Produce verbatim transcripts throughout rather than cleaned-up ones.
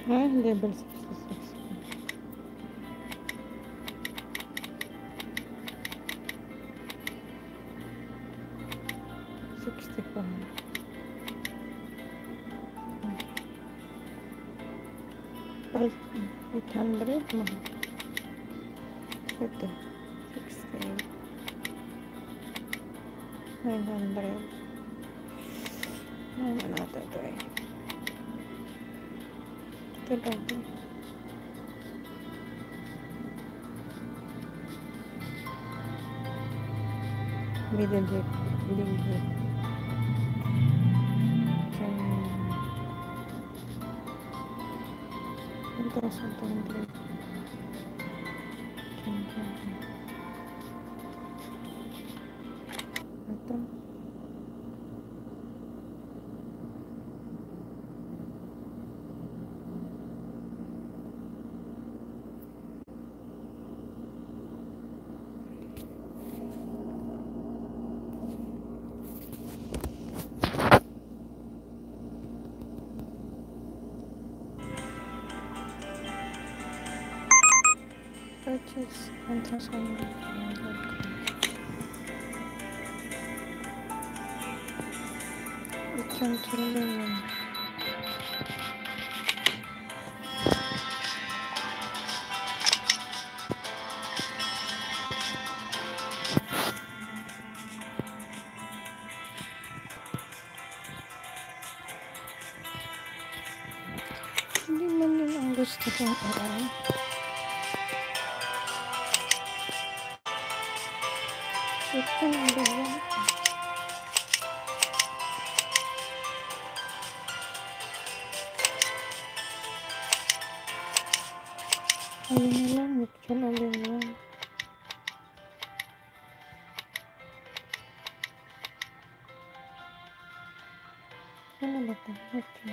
Ah, level sixty-six. sixty-five. eight hundred mahal. Ito. sixty-eight. nine hundred. Ano natin ito eh. Ito lang. Middle hip. Middle hip. one thousand two hundred. Ito. Purchase one thousand. Ikan ciliwung. Hindi man yun ang gusto kong aral. Ito ang dalawa. Ayun na lang, ito na lang. Ano ba ito? Ito.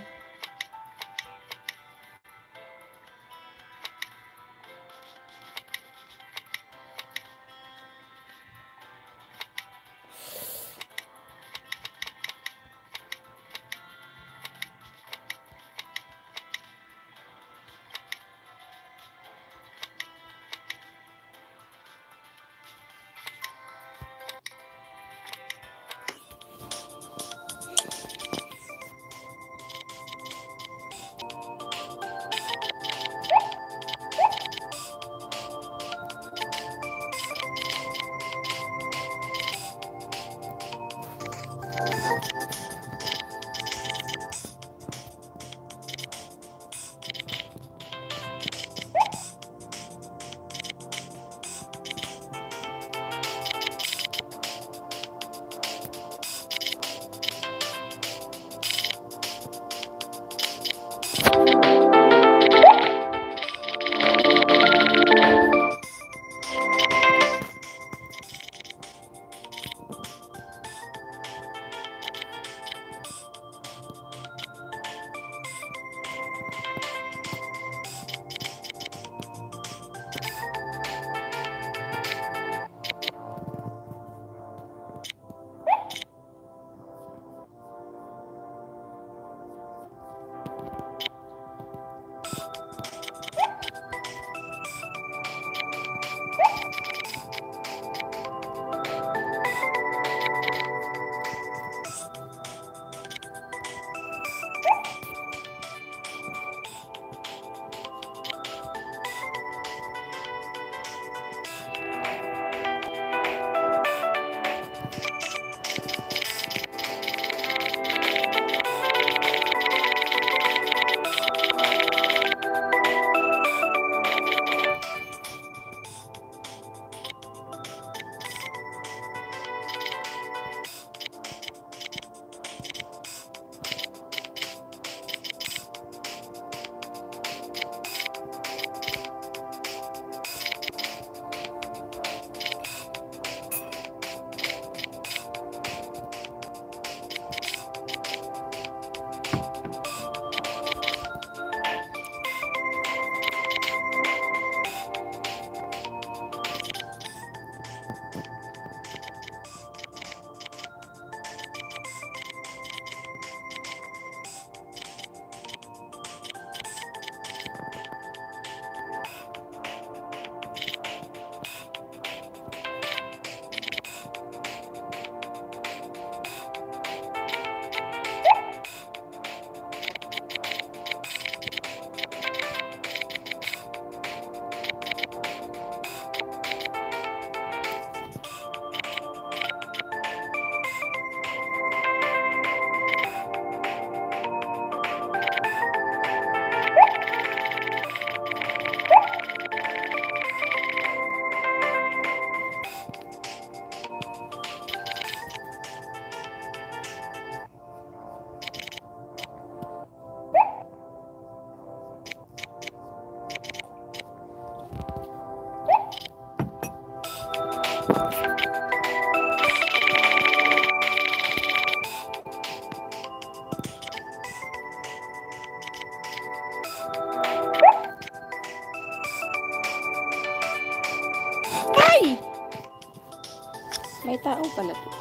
Ay! May tao pala to.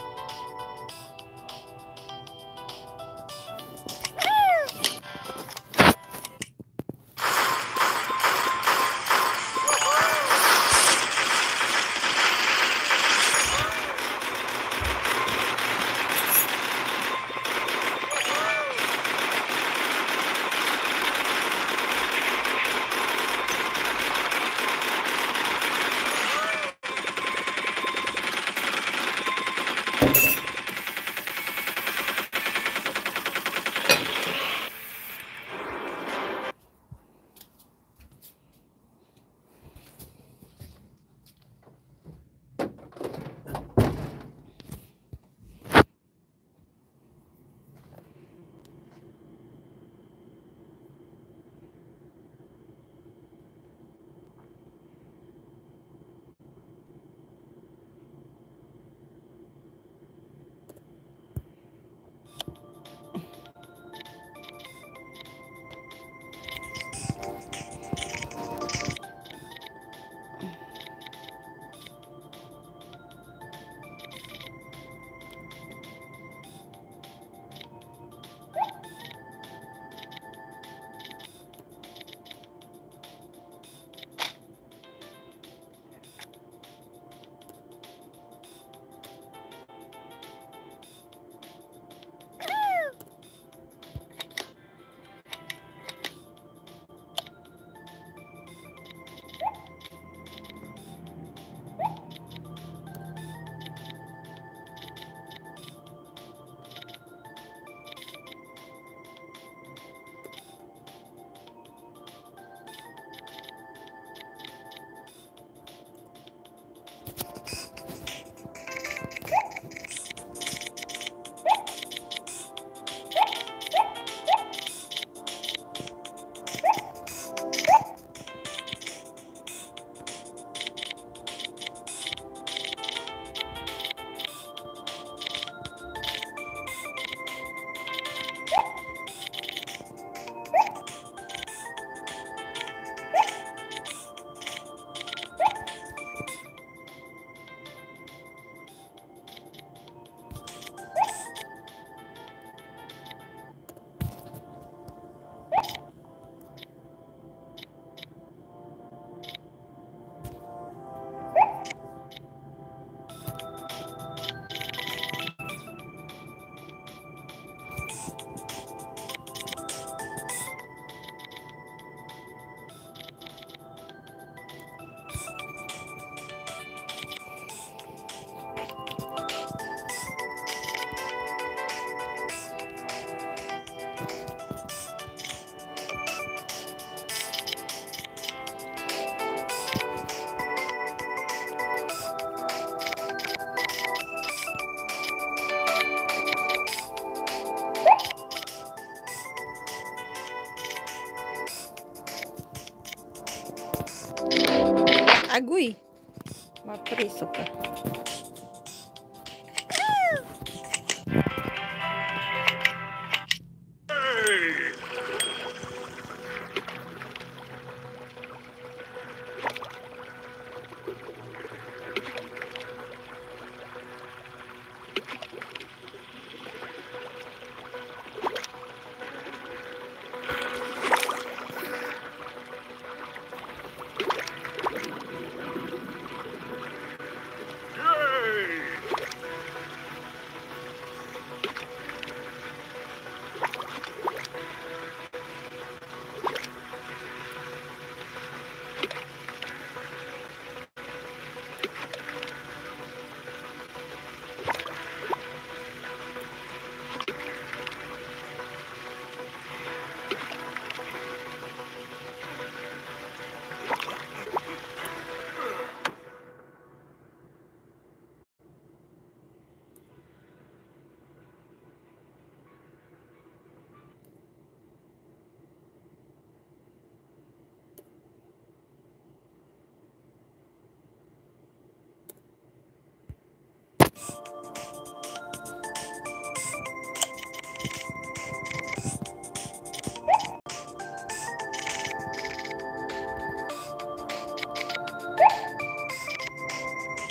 Agoy! Mapreso ka.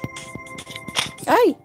Ay!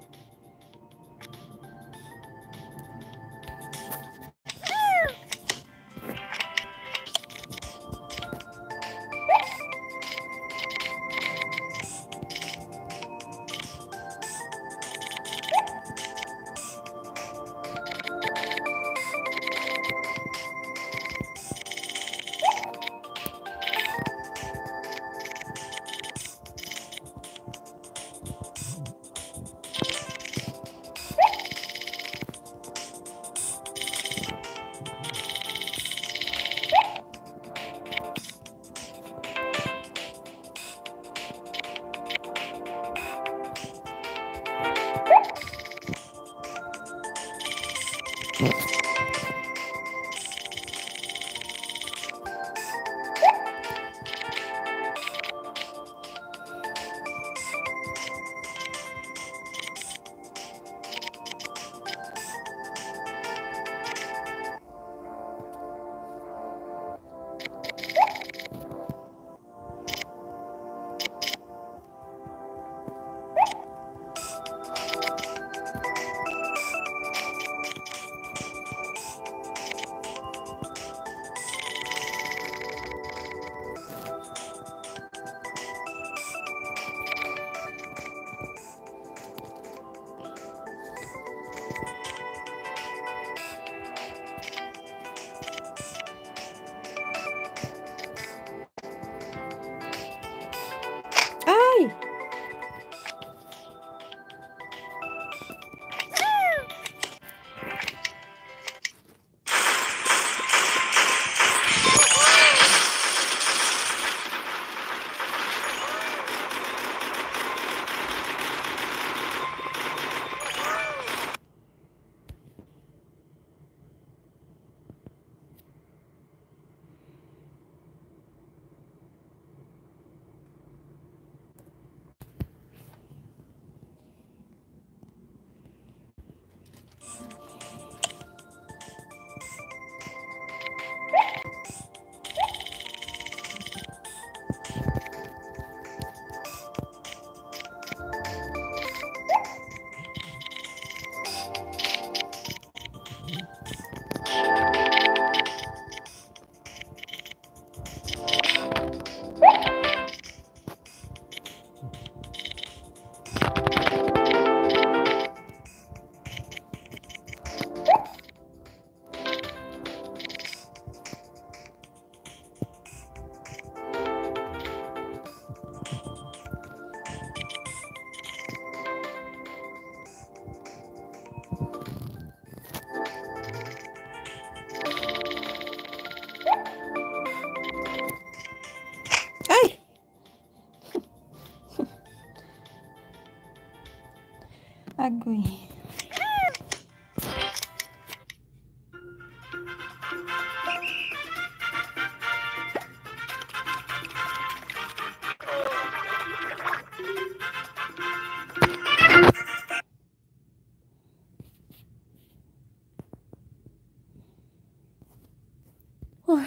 Ay! Ay! Agoy. Uy.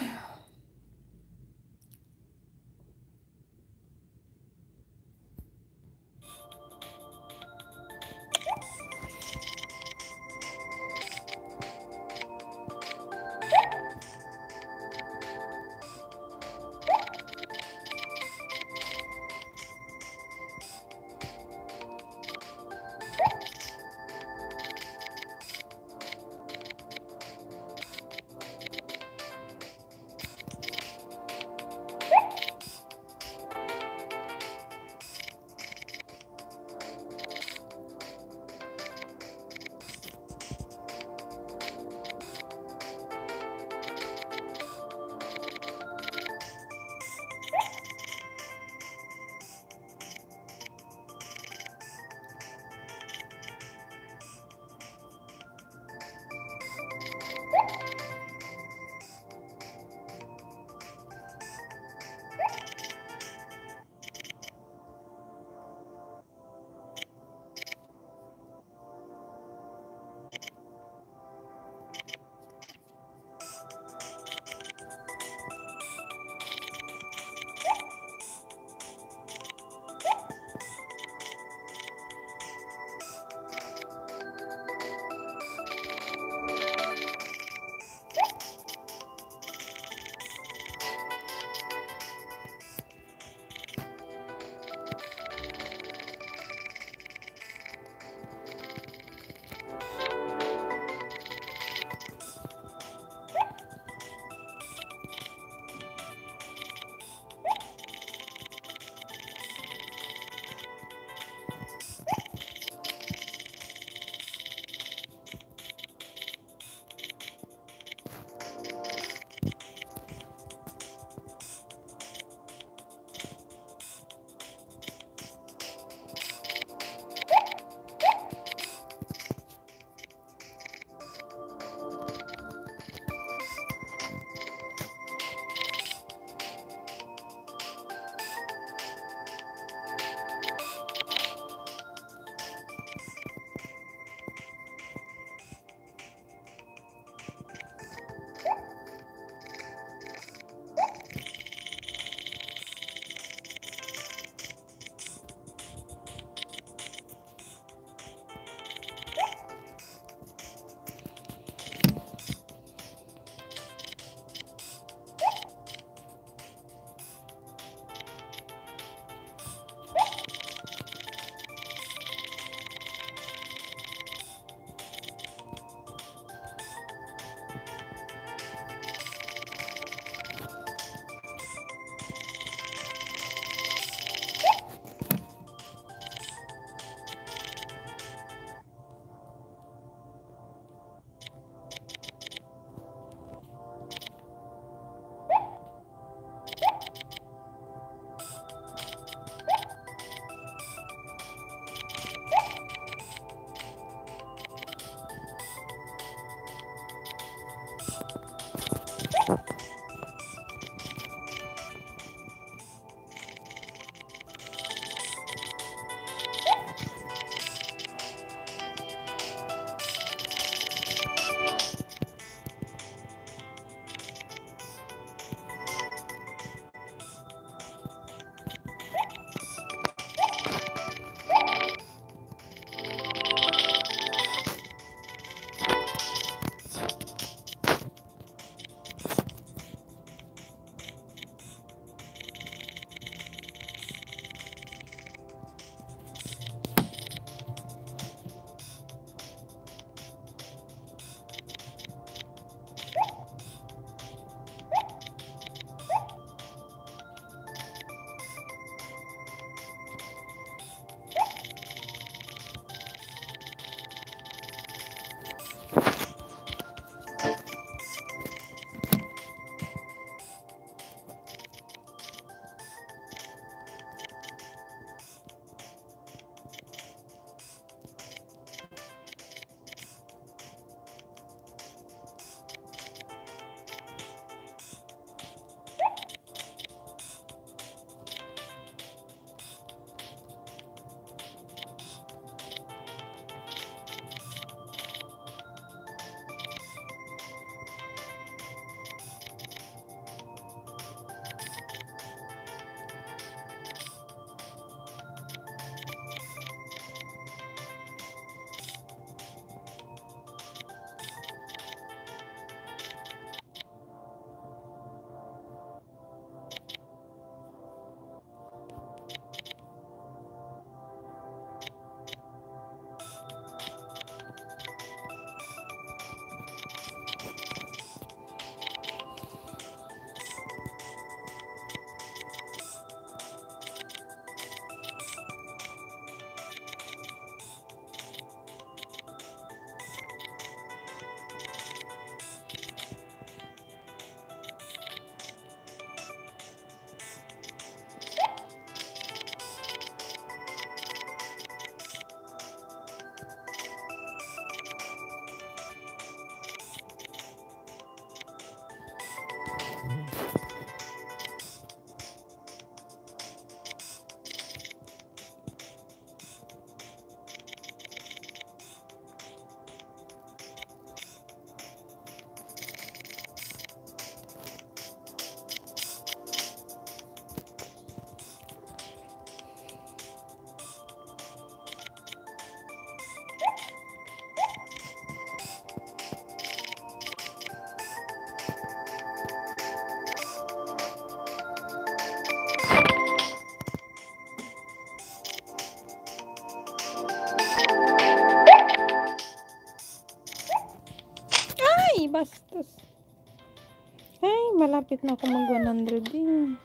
malapit na ako mag one hundred din.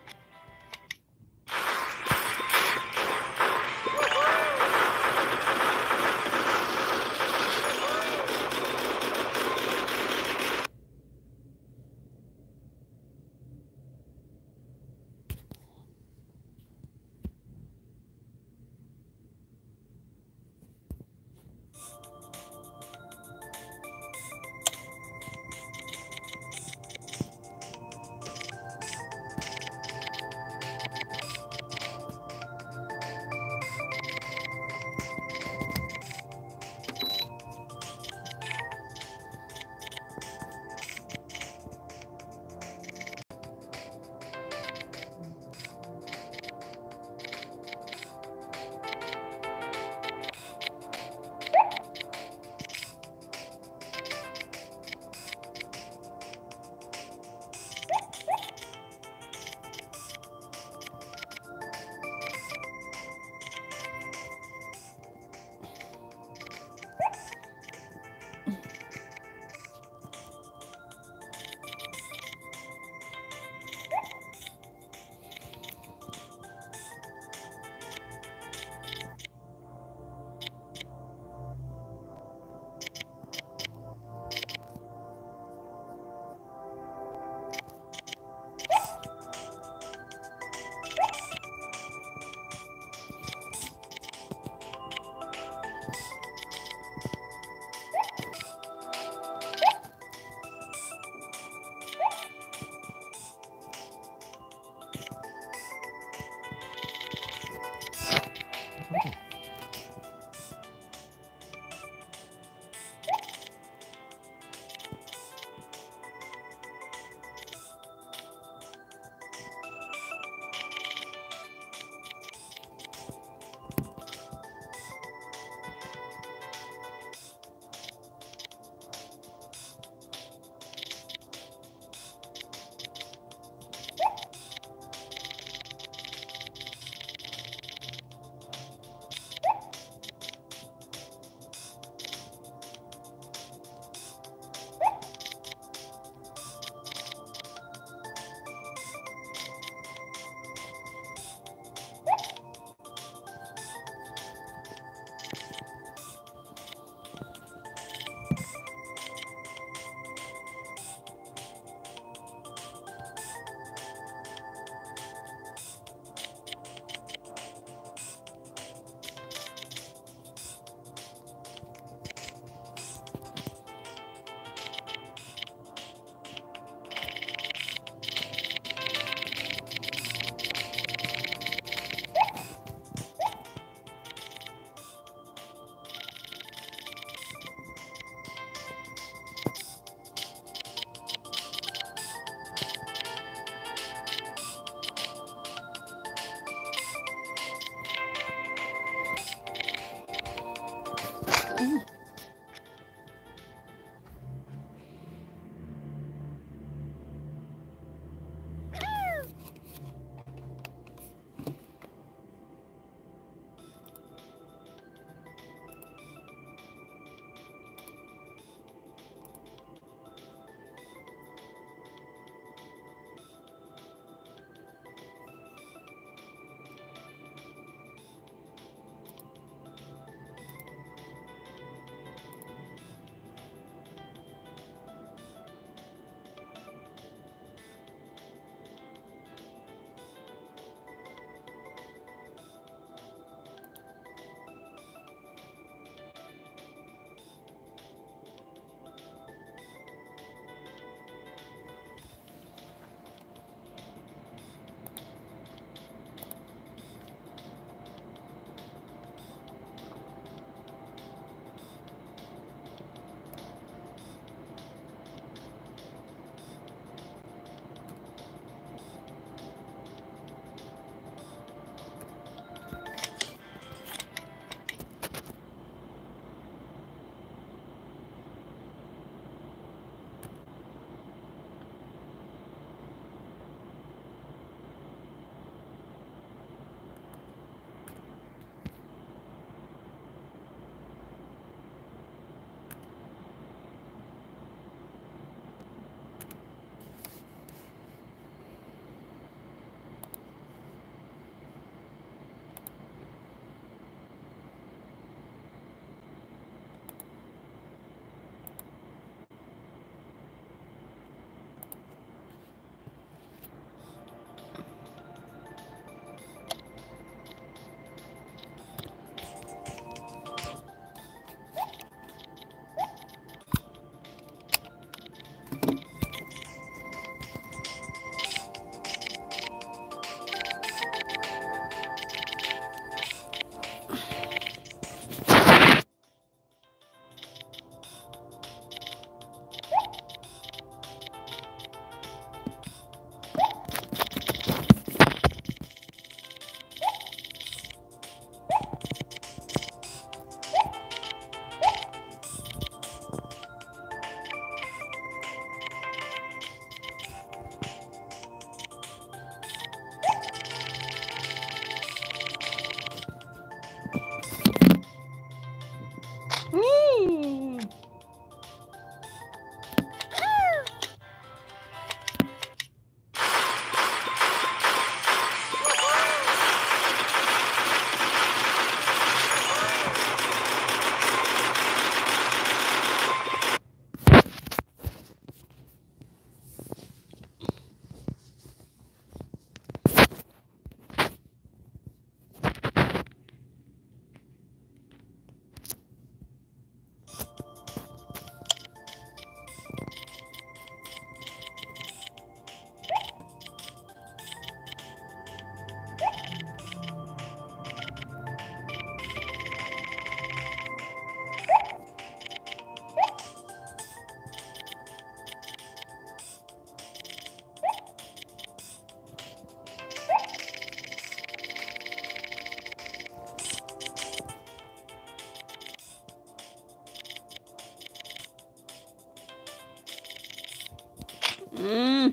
Hmm.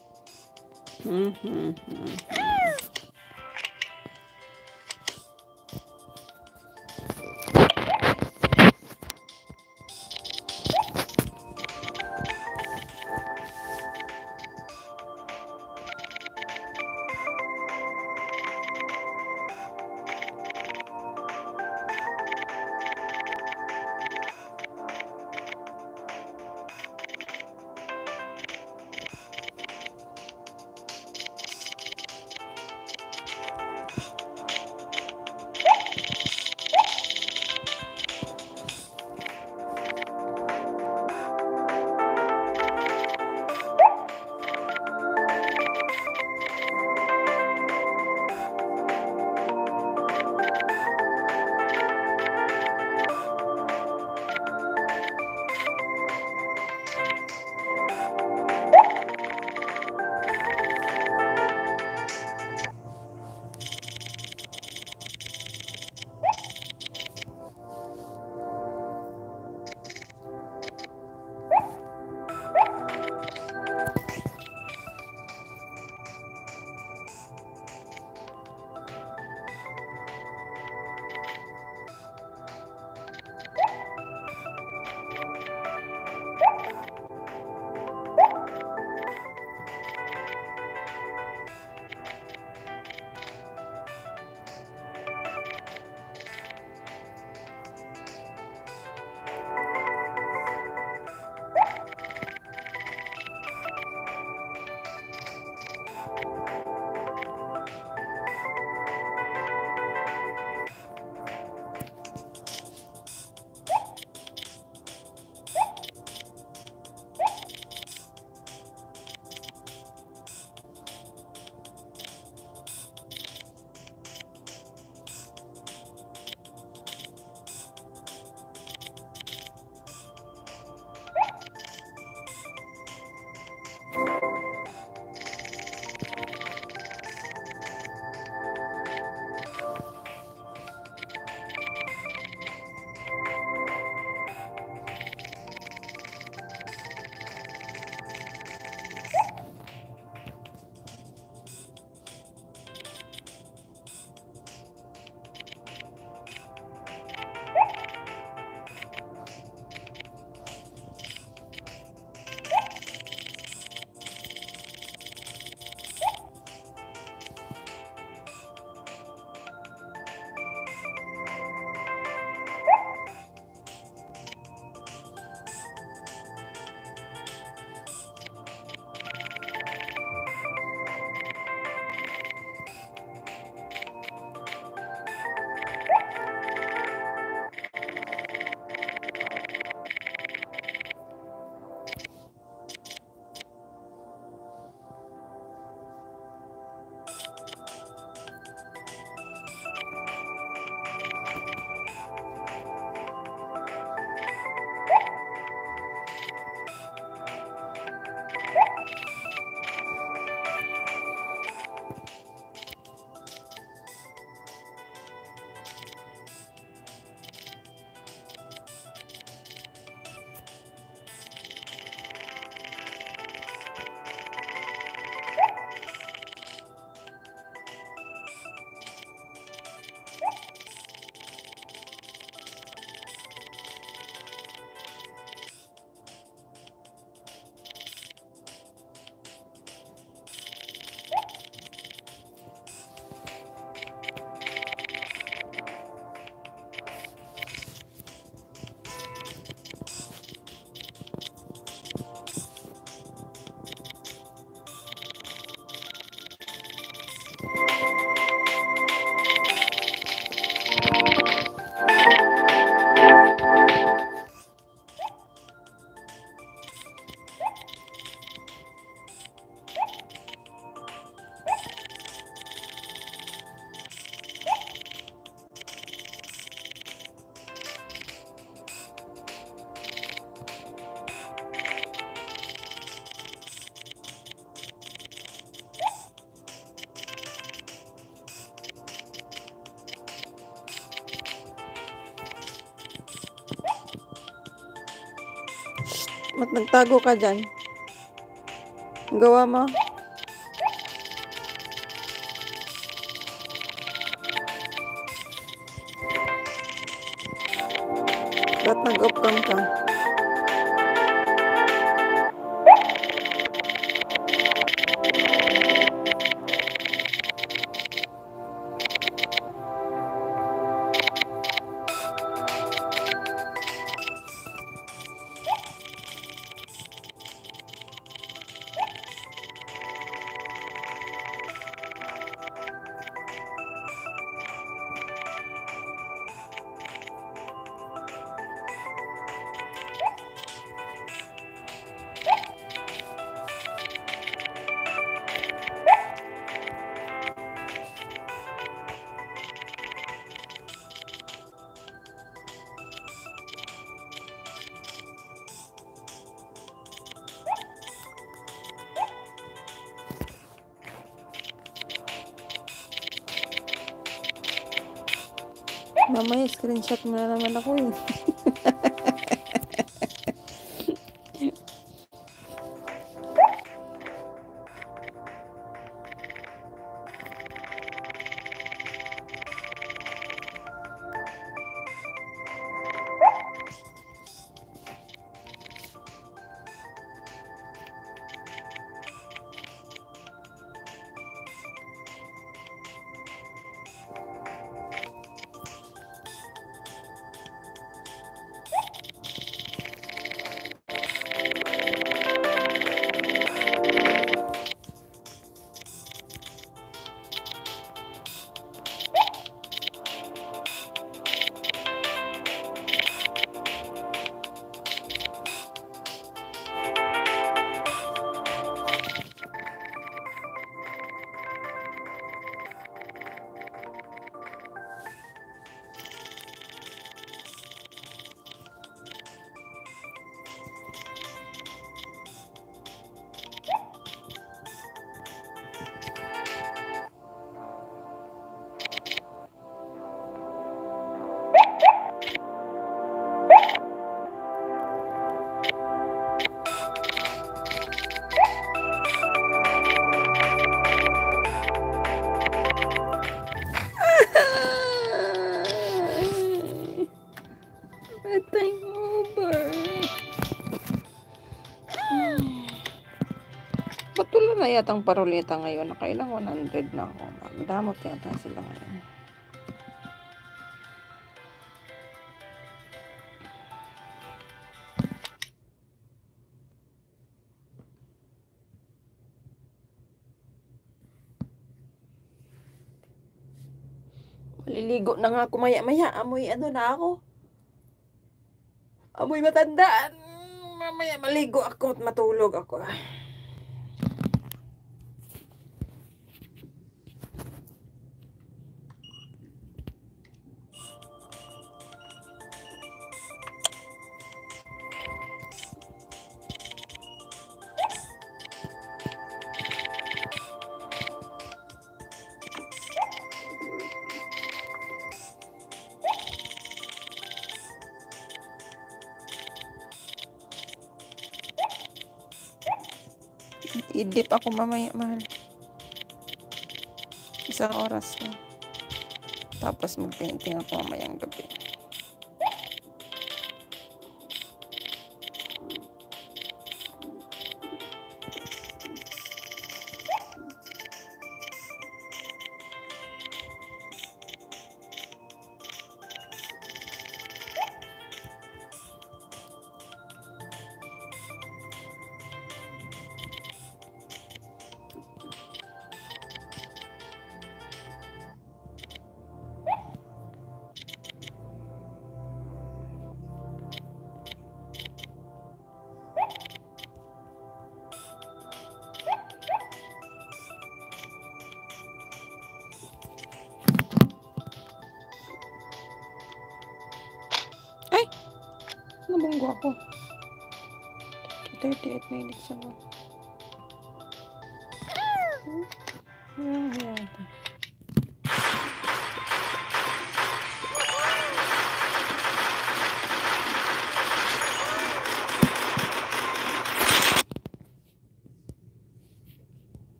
Hmm, hmm, hmm, hmm. Ba't nagtago ka dyan? Ang gawa mo? Ba't nag-off cam ka? Mamaya screenshot mo na naman ako eh. Time over. Ba't wala na yatang parulita ngayon? Nakailang one hundred na ako. Damot yata sila ngayon. Maliligo na nga ako maya-maya. Amoy ano na ako. Amoy matandaan. Mamaya maligo ako at matulog ako. I-dip ako mamaya, mahal. Isang oras na. Tapos mag-painting ako mamayang gabi. Nabunggo ako. thirty-eight minutes ako. Hmm, yeah.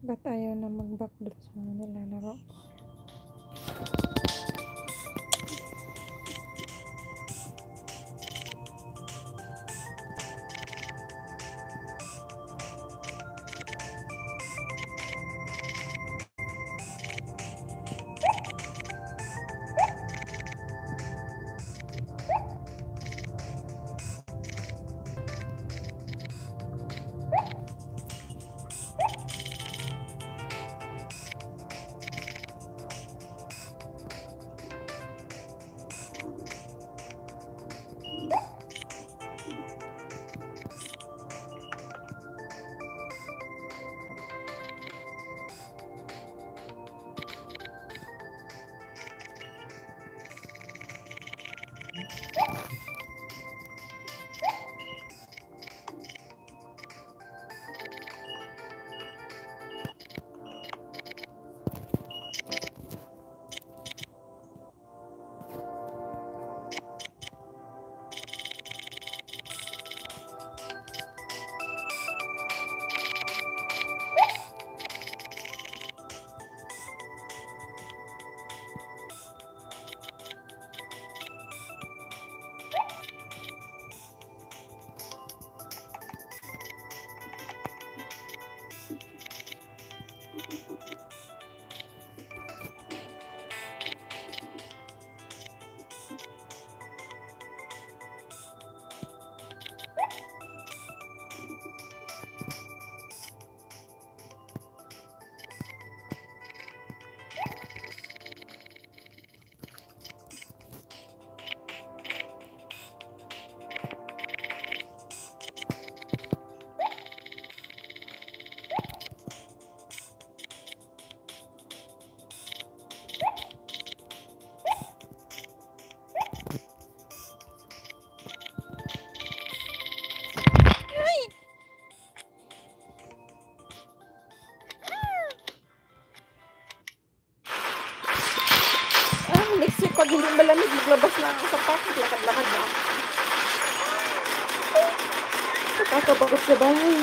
Ba't ayaw na mag-back doon sa mga nilalaro? Next week, pag hindi malamig, maglabas na ako sa park. Lakad-lakad na ako. Nakakapagod sa bahay.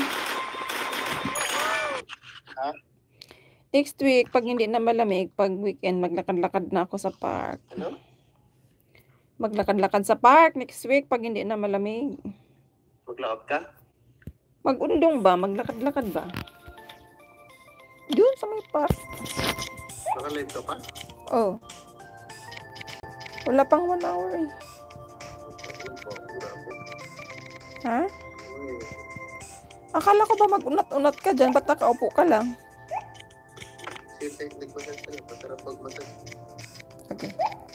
Ha? Next week, pag hindi na malamig, pag weekend, maglakad-lakad na ako sa park. Ano? Maglakad-lakad sa park next week, pag hindi na malamig. Maglakad ka? Mag-undong ba? Maglakad-lakad ba? Doon sa may park. Nakalive ka pa? Oh. Wala pang one hour eh. Ha? Akala ko ba mag-unat-unat ka dyan? Ba't nakaupo ka lang? Si technique ko sa sila. Masarap pag-masag. Okay.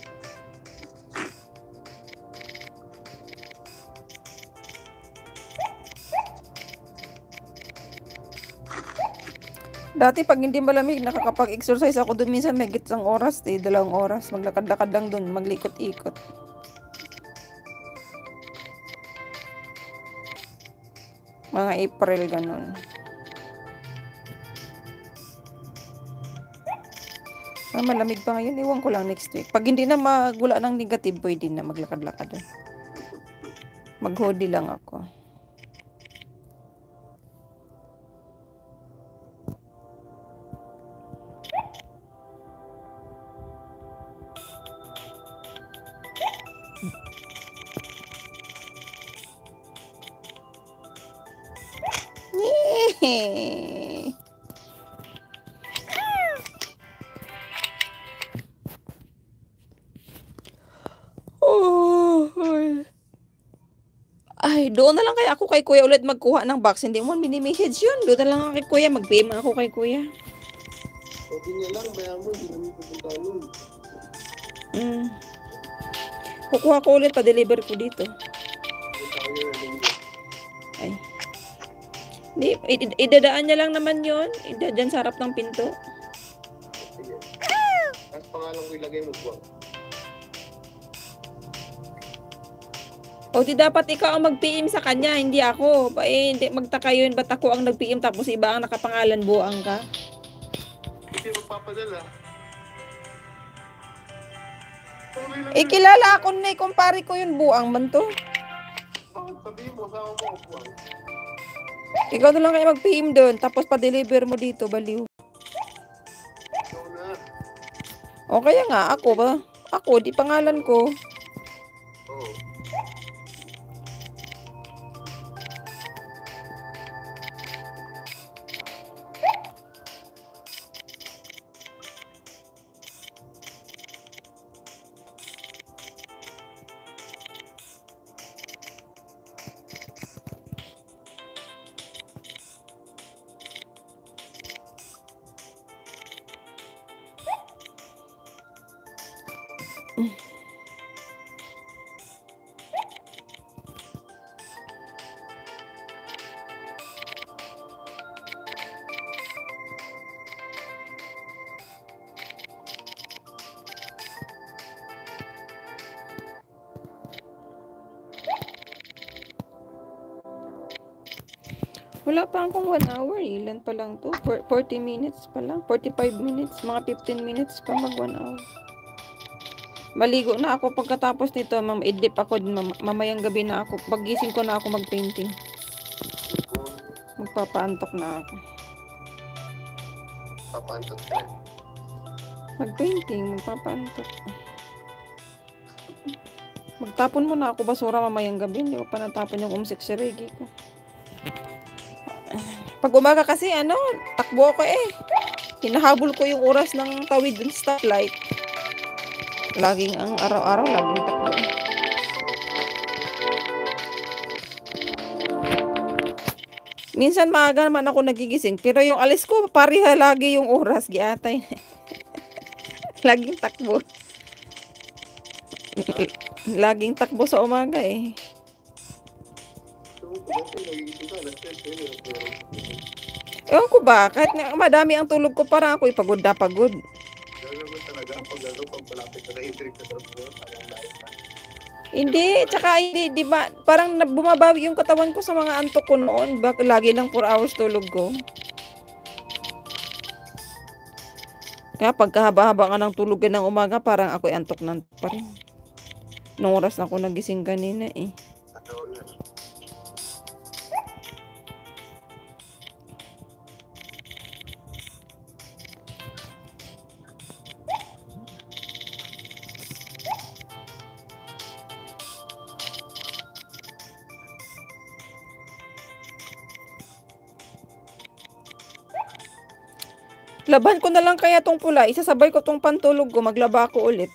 Dati pag hindi malamig, nakakapag-exercise ako doon minsan may gitsang oras, eh, dalawang oras. Maglakad-lakad lang doon, maglikot-ikot. Mga April, ganun. Ah, malamig pa ngayon, iwan ko lang next week. Pag hindi na magula ng negative, pwede na maglakad-lakad. Mag-hoodie lang ako. Oh, ay, doon na lang kaya ako kay kuya ulit magkuha ng box. Hindi mo mini-message yun. Doon na lang ako kay kuya. Mag-pay mo ako kay kuya. Sabi niya lang, bayan mo, hindi namin pupunta nun. Mm. Kukuha ko ulit, pa-deliver ko dito. Hindi tayo yung Ay. Di, id- idadaan niya lang naman yun. Ida, dyan sa harap ng pinto. Sige. Tapos pangalan ko ilagay mo buwang. O di dapat ikaw ang mag-P M sa kanya, hindi ako. Pa, eh, hindi, magtaka yun, ba't ako ang nag-P M tapos iba ang nakapangalan, buang ka? Hindi magpapadala. Eh, kilala ako na eh, kumpare ko yun, buang man to. Bakit sabihin mo, sama mo ko buwang? Ikaw na lang kayo mag-P M doon, tapos pa-deliver mo dito, baliw. O kaya nga, ako ba? Ako, di pangalan ko. Oo. Wala pa akong one hour. Ilan pa lang to? For- forty minutes pa lang. forty-five minutes. Mga fifteen minutes pa mag one hour. Maligo na ako pagkatapos nito. Mam idip ako. Mam mamayang gabi na ako. Pagising ko na ako mag-painting. Magpapaantok na ako. Papantot ka. Mag-painting. Magpapaantok. Magtapon mo na ako basura mamayang gabi. Hindi ko pa natapon yung umsik si Reggie ko. Pag umaga kasi, ano, takbo ako eh. Hinahabol ko yung oras ng tawid dun sa stoplight. Laging ang araw-araw, laging takbo. Minsan maaga naman ako nagigising, pero yung alis ko, pariha lagi yung oras, giatay. Laging takbo. Laging takbo sa umaga eh. So, dati nagising ka, alas ten, pero Ewan ko ba, kahit nga madami ang tulog ko, parang ako'y pagod na pagod. gano'n ba talaga pag ano, pag malapit na na-intrig sa trabaho, parang lahat na. Hindi, tsaka hindi, di ba, parang na- bumabawi yung katawan ko sa mga antok ko noon. Bak lagi lang four hours tulog ko. Kaya pagkahaba-haba nga ng tulog ng umaga, parang ako'y antok na pa rin. Nung oras na ako nagising kanina eh. Ano na. Laban ko na lang kaya tong pula. Isasabay ko tong pantulog ko. Maglaba ako ulit.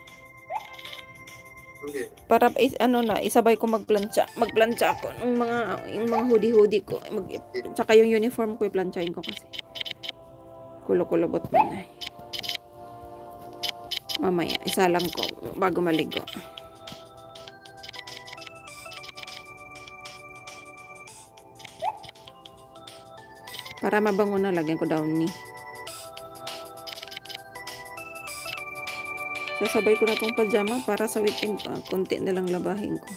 Okay. Para is, ano na, isabay ko magplancha. Magplancha ako ng mga, yung mga hoodie-hoodie ko. Mag, tsaka yung uniform ko, iplantsahin ko kasi. Kulo-kulobot mo na. Mamaya, isa lang ko bago maligo. Para mabango na, lagyan ko downy. Sasabay ko na tong pajama para sa weekend pa. Konti na lang labahin ko.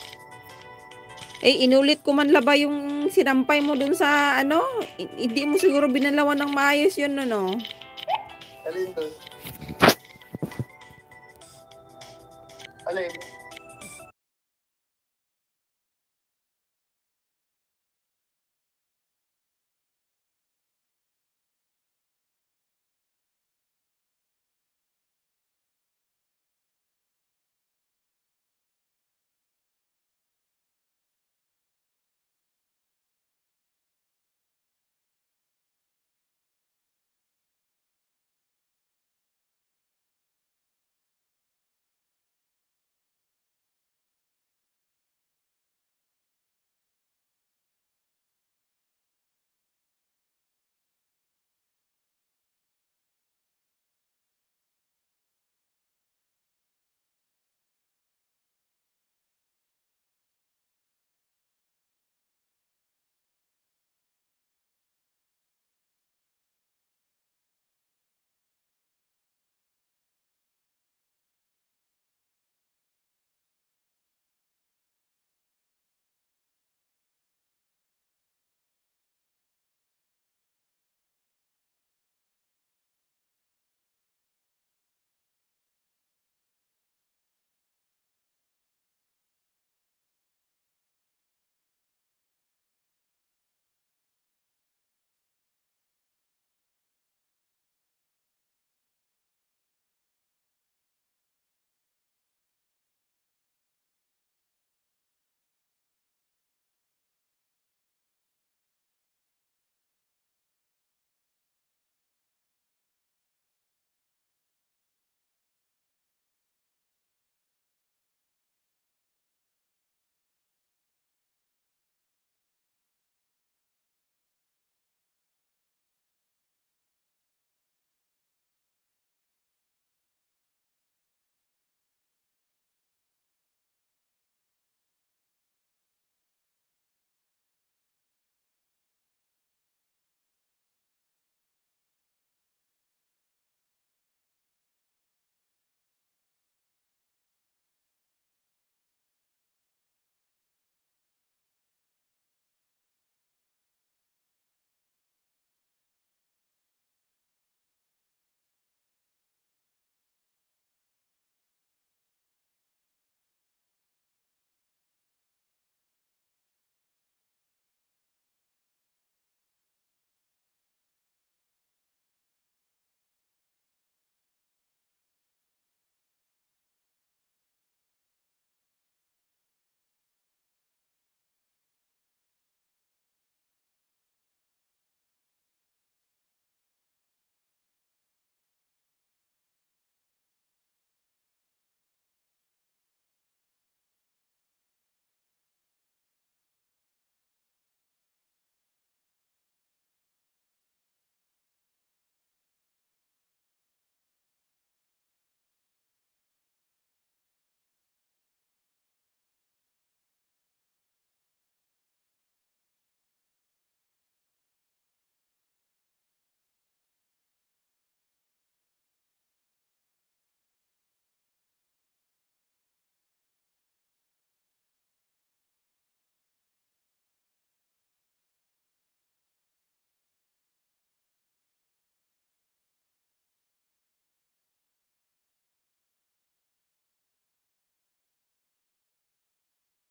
Eh, inulit ko man laba yung sinampay mo dun sa ano. Hindi mo siguro binalawan ng maayos yun, no? Alin doon? Alin?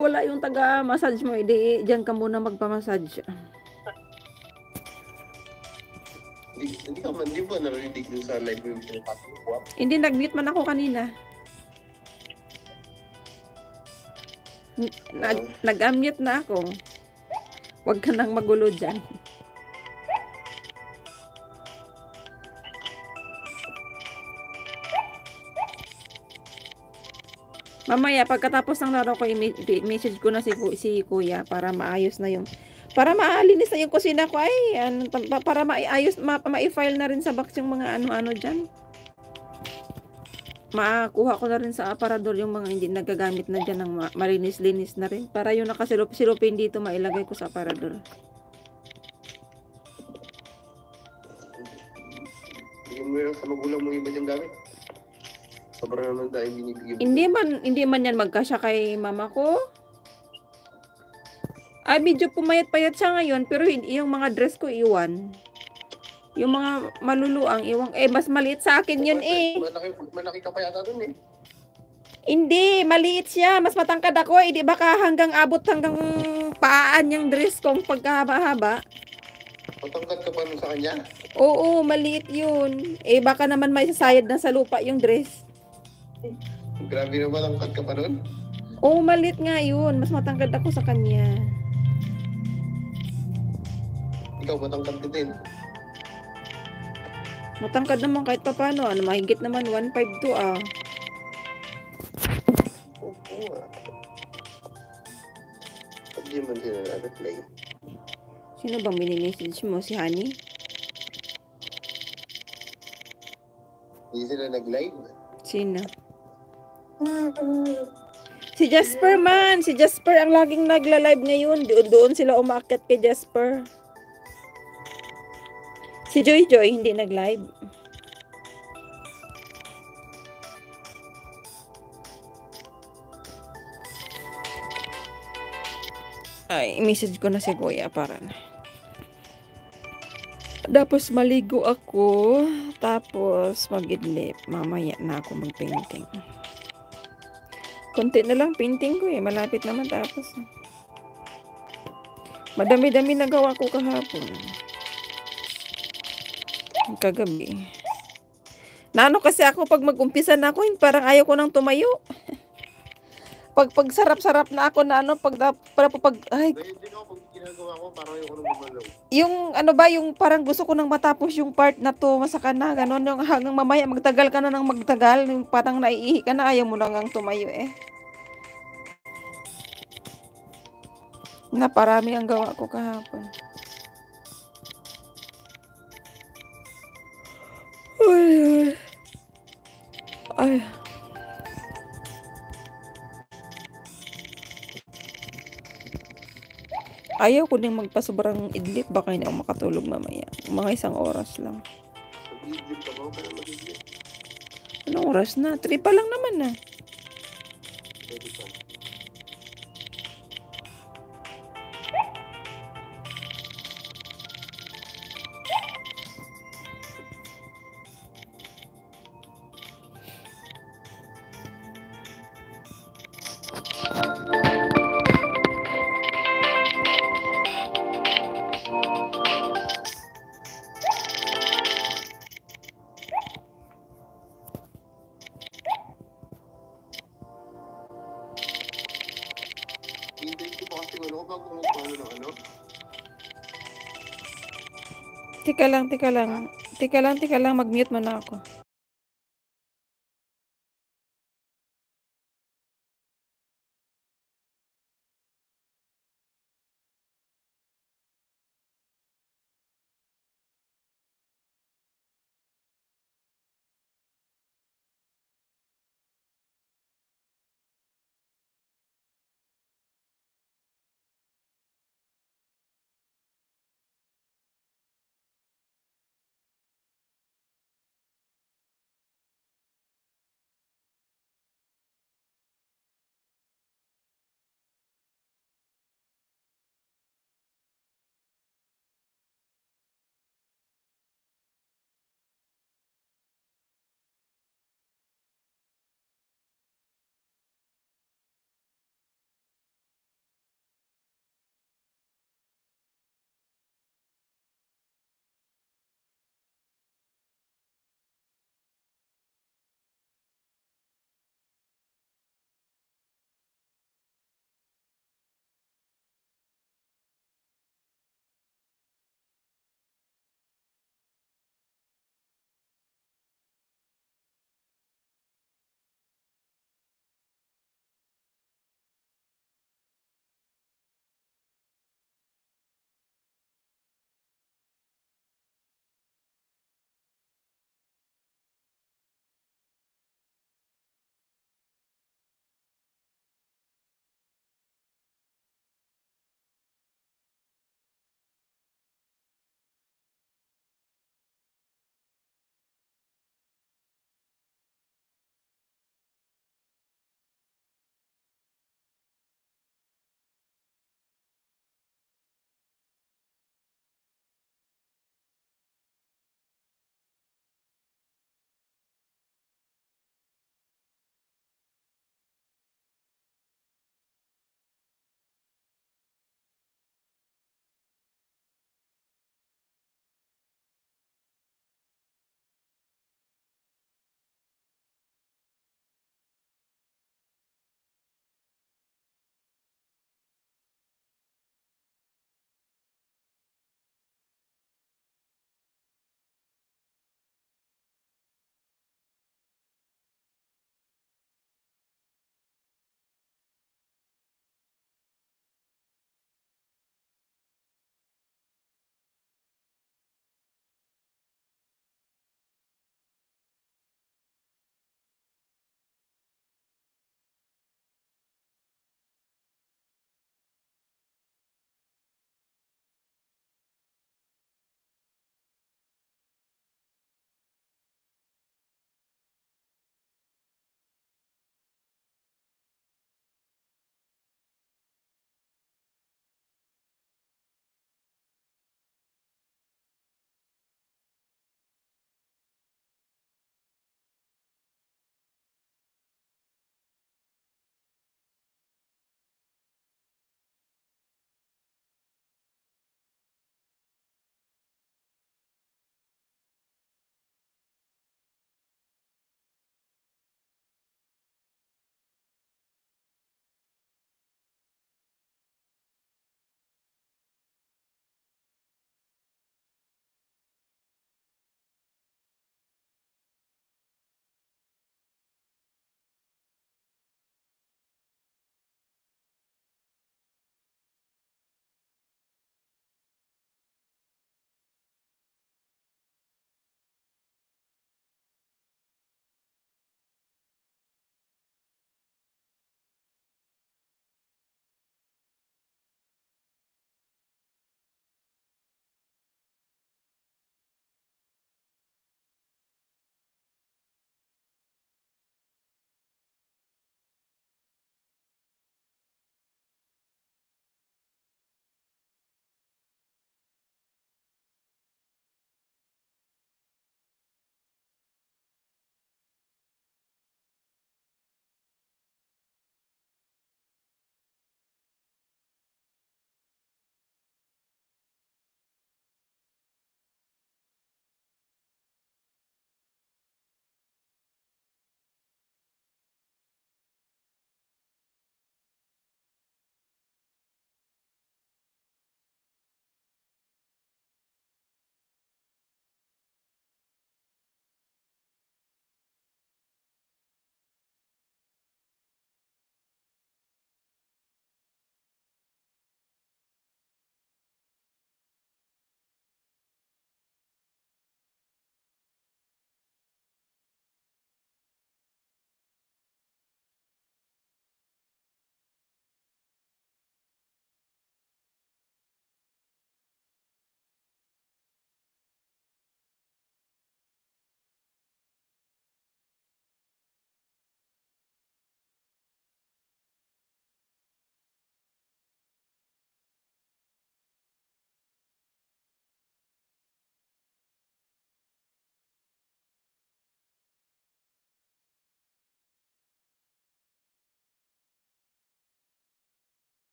wala yung taga-massage mo, edi diyan ka muna magpa-massage. Hindi, hindi ka man, di ba narinig dun sa live yung pinapasok ko? Hindi, nag-mute man ako kanina. Nag, nag-unmute na ako. Huwag ka nang magulo dyan. Mamaya, pagkatapos ng laro ko, i-message ko na si, si kuya para maayos na yung, para maalinis na yung kusina ko. Ay, ano, para maayos, ma, ma-file na rin sa box yung mga ano-ano dyan. Makakuha ko na rin sa aparador yung mga hindi nagagamit na dyan ng ma- malinis-linis na rin. Para yung nakasirup-sirupin dito, mailagay ko sa aparador. Hindi mo yung sa magulang mo iba diyang gamit? Sobrang naman dahil binibigyan mo. Hindi man, hindi man yan magkasya kay mama ko. Ay, medyo pumayat-payat siya ngayon, pero hindi, yung mga dress ko iwan. Yung mga maluluang iwan. Eh, mas maliit sa akin yun eh. Malaki, malaki ka pa yata dun eh. Hindi, maliit siya. Mas matangkad ako. Eh, di baka hanggang abot hanggang paan yung dress kong pagkahaba-haba. Matangkad ka pa nun sa kanya? Oo, maliit yun. Eh, baka naman may sasayad na sa lupa yung dress. Grabe na matangkad ka pa nun? Oo, maliit nga yun. Mas matangkad ako sa kanya. Ikaw matangkad ka din. Matangkad naman kahit pa paano. Ano, mahigit naman one five two ah. Oo nga. Pag di man sila na-reply. Sino bang mini-message mo? Si Honey? Hindi sila nag-live. Sino? Si Jasper man. Si Jasper ang laging nagla-live ngayon. Doon, doon sila umakyat kay Jasper. Si Joy Joy hindi nag-live. Ay, message ko na si Kuya para na. Tapos maligo ako. Tapos mag-idlip. Mamaya na ako mag-painting. Konti na lang painting ko eh. Malapit naman tapos. Madami-dami nagawa ko kahapon. Kagabi. Naano kasi ako pag mag-umpisa na ako, parang ayaw ko nang tumayo. Pag pag sarap-sarap na ako na ano, pag para pag ay, Ganyan din ako pag ginagawa ko, parang yung unang gumalaw. yung ano ba, yung parang gusto ko nang matapos yung part na to, masaka na, ganon, yung hanggang mamaya magtagal ka na nang magtagal, yung parang naiihi ka na, ayaw mo nang tumayo eh. Naparami ang gawa ko kahapon. Ay, ay. Ayaw ko din magpasobrang idlip, baka hindi ako makatulog mamaya. Mga isang oras lang. Mag-idlip ka ba? Kaya mag-idlip. Anong oras na? three pa lang naman na. Pwede pa. Hintayin ko pa kasi ano, bago magpano ng ano. Tika lang, tika lang. Tika lang, tika lang. Mag-mute mo na ako.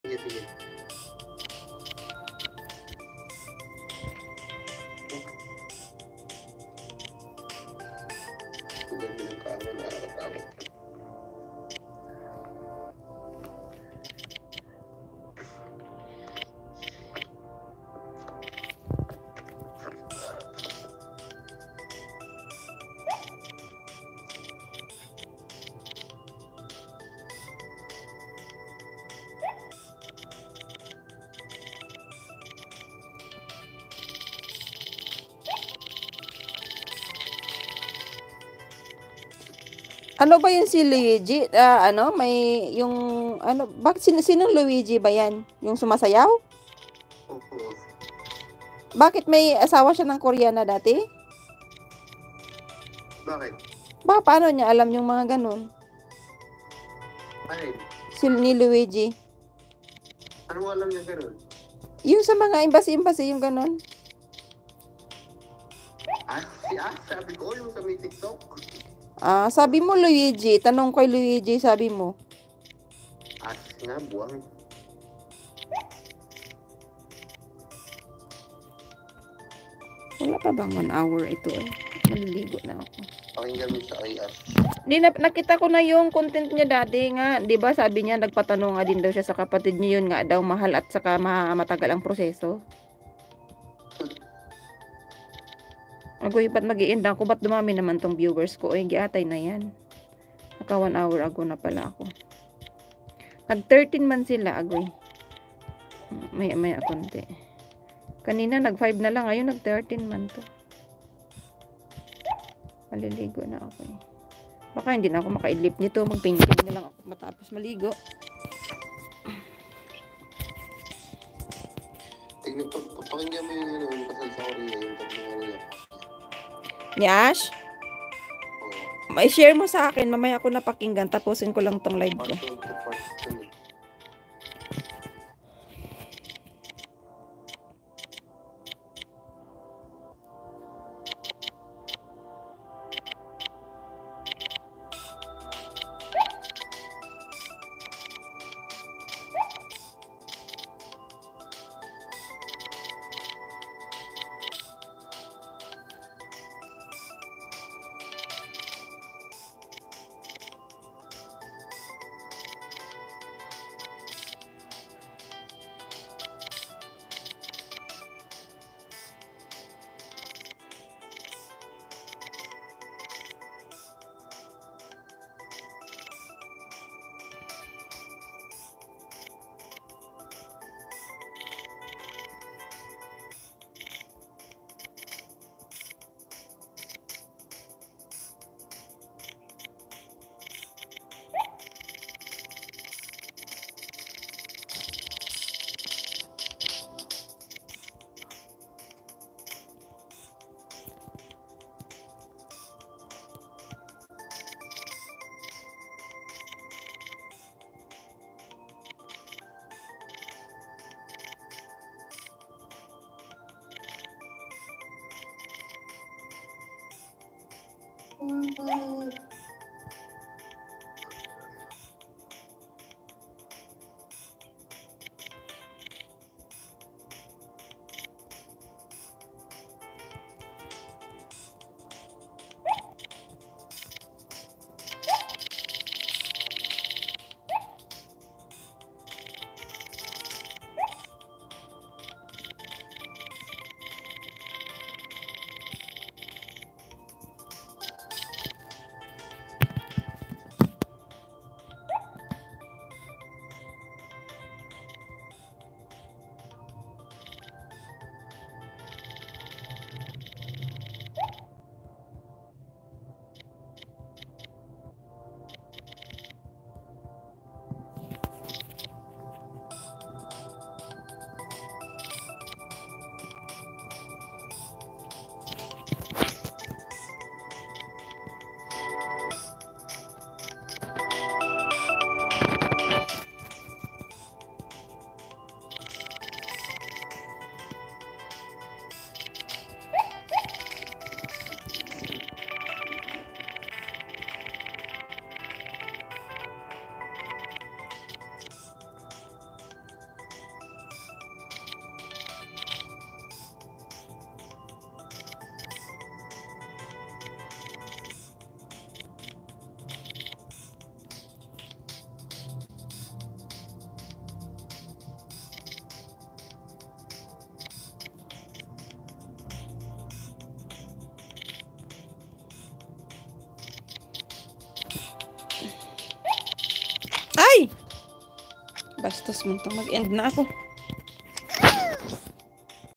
Sige, sige. Tugan mo ng kama, nakakatakot. Ano ba yun si Luigi? Ah, ano, may yung ano, bakit sino sinong Luigi ba yan? Yung sumasayaw? Opo. Bakit may asawa siya ng Koreana dati? Bakit? Ba, paano niya alam yung mga ganun? Ay, Si ni Luigi. ano mo alam niya ganun? Yung sa mga imbasi-imbasi, yung ganun. Ah, si ah, sabi ko, yung sa may TikTok. Ah, sabi mo Luigi, tanong kay Luigi, sabi mo. Ah, nga, buwang. Wala pa bang one hour ito eh? Maliligo na ako. Pakinggan mo sa I R. Di na, nakita ko na yung content niya dati nga, 'di ba? Sabi niya nagpatanong nga din daw siya sa kapatid niya, yun nga daw mahal at saka ma- matagal ang proseso. Agoy, ba't mag-i-end ako? Ba't dumami naman tong viewers ko? Ay, giatay na yan. Naka one hour ago na pala ako. Nag thirteen man sila, agoy. May, may konti. Kanina nag five na lang, ngayon nag thirteen man to. Maliligo na ako eh. Baka hindi na ako makaidlip nito. Mag-painting na lang ako matapos maligo. Tingnan, pa- pa- pakinggan mo yung ano, yung kasal sa Korea, yung tatlong ano niya. Yash, Oo. may share mo sa akin. Mamaya ako napakinggan. Tapusin ko lang tong live ko. Part two to part two. Bastos mo to. Mag-end na ako.